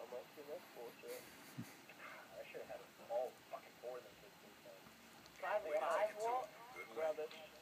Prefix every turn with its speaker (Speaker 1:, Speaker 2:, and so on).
Speaker 1: That's bullshit. I should have had all fucking four of them. 5 volt? Rubbish.